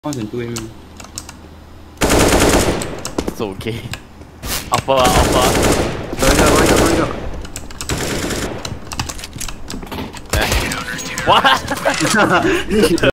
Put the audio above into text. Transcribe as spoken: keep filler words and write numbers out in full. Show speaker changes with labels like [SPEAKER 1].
[SPEAKER 1] Macam tu memang.
[SPEAKER 2] So okay. Apa apa?
[SPEAKER 1] Banyak banyak banyak.
[SPEAKER 2] Eh. What?